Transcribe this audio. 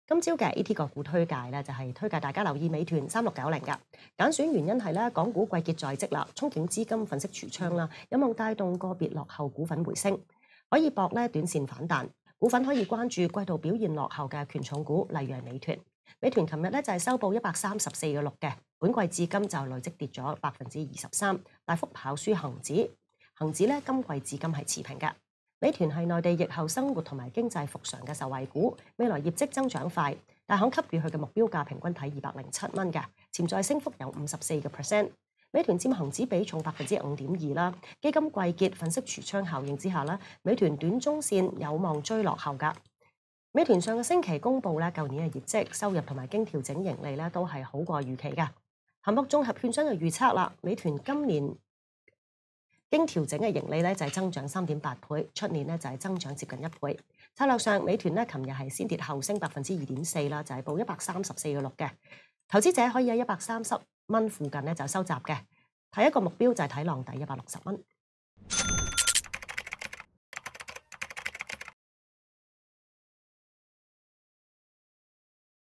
今朝嘅 AT 個股推介咧，就係推介大家留意美團3690㗎。揀選原因係咧，港股季結在即啦，憧憬資金粉飾櫥窗啦，有望帶動個別落後股份回升，可以搏咧短線反彈。股份可以關注季度表現落後嘅權重股，例如係美團。美團琴日咧就係收報134.6嘅，本季至今就累積跌咗23%，大幅跑輸恒指。恒指咧今季至今係持平嘅。美團係內地疫後生活同埋經濟復常嘅受惠股，未來業績增長快，大行給予佢嘅目標價平均睇207蚊嘅，潛在升幅有54%。美團佔恒指比重5.2%啦，基金季結粉飾櫥窗效應之下咧，美團短中線有望追落後㗎。美團上個星期公布咧舊年嘅業績收入同埋經調整盈利咧都係好過預期嘅。恒博綜合券商就預測啦，美團今年經調整嘅盈利咧就係增長3.8倍，出年咧就係增長接近1倍。策略上，美團咧琴日係先跌後升2.4%啦，就係報134.6嘅。投資者可以喺130蚊附近咧就收集嘅，睇一個目標就係睇浪底160蚊。